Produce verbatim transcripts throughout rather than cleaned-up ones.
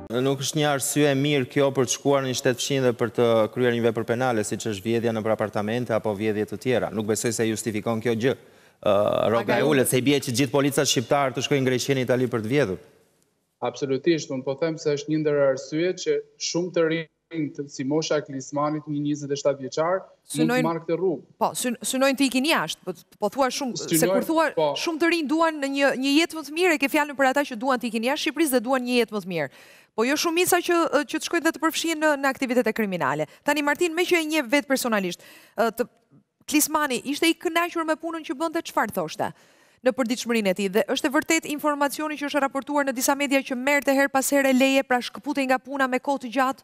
Nuk është një arsye e mirë kjo për të shkuar në një shtet fshinj dhe për të kryer një vepër penale, siç është vjedhja nëpër apartamente apo vjedhje të tjera. Nuk besoj se justifikon kjo gjë. Rroga e ulët, se i bie që gjithë policat shqiptarë të shkojnë në Greqi në Itali për të vjedhur. Absolutisht, unë po them se është një ndër arsyet që shumë të rinj si mosha e Klismanit, një njëzet e shtatë vjeçar, mund të marrë këtë rrugë. Po, synojnë të ikin jashtë, po thua shumë, se kur thua shumë të rinj duan një jetë më të mirë, e ke fjalën për ata që duan të ikin jashtë Shqipërisë dhe duan një jetë më të mirë. Po jo shumica që që të shkojnë dhe të përfshihen në aktivitete kriminale. Tani Martin, me që e njeh vetë personalisht, Klismani ishte i kënaqur me punën që bënte, çfarë thoshte në përditshmërinë e tij? Dhe është e vërtet informacioni që është raportuar në disa media që merrte her pas here leje, pra shkëputej nga puna me kohë të gjatë?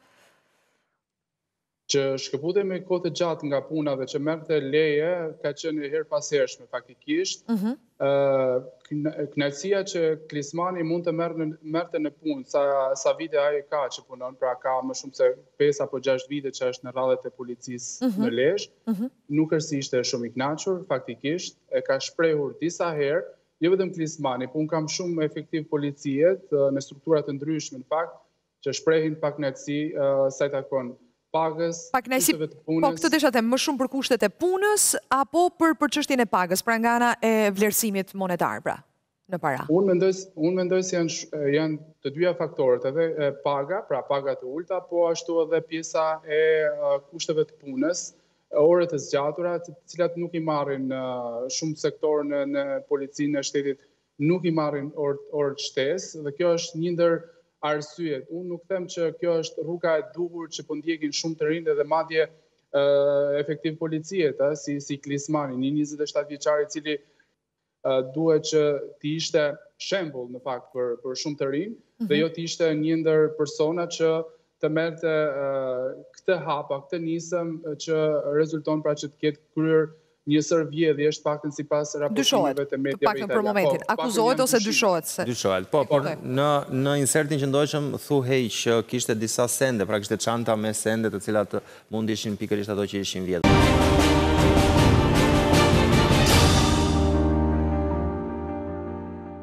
Që shkëputej me kohë të gjatë nga puna dhe që merrte leje ka qenë her pas hershme faktikisht. Kënaqësia që Klismani mund të merrte në punë, sa vite ai ka që punon, pra ka më shumë se pesë apo gjashtë vite që është në radhët e policisë në Lezhë, nuk është si ishte shumë i kënaqur, faktikisht e ka shprehur disa herë, jo vetëm Klismani, po unë kam shumë efektiv policiet në strukturat të ndryshme në fakt, që shprehin pak kënaqësi sa i takon pagës, kushteve të punës. Po këtë desha them, më shumë për kushtet e punës apo për për çështjen e pagës, pra nga ana e vlerësimit monetar, pra, në para? Unë mendoj, unë mendoj se janë janë të dyja faktorët, edhe paga, pra paga të ulta, po ashtu edhe pjesa e kushteve të punës, orët e zgjatura, të cilat nuk i marrin shumë sektorë në, në policinë e shtetit, nuk i marrin orët shtesë, dhe kjo është një ndër arsyet. Unë nuk them që kjo është rruga e duhur që po ndjekin shumë të rinj dhe madje efektiv policiet, si si Klismani, një njëzet e shtatë vjeçar i cili duhet që të ishte shembull në fakt për për shumë të rinj, dhe jo të ishte një ndër persona që të merrte këtë hap, këtë nisëm që rezulton pra që të ketë kryer një sër vjedhjesh, paktën sipas raportimeve të mediave italiane. Paktën për momentin, akuzohet ose dyshohet? Dyshohet, po, por në në insertin që ndoqëm thuhej që kishte disa sende, pra kishte çanta me sende të cilat mund ishin pikërisht ato që ishin vjedhur.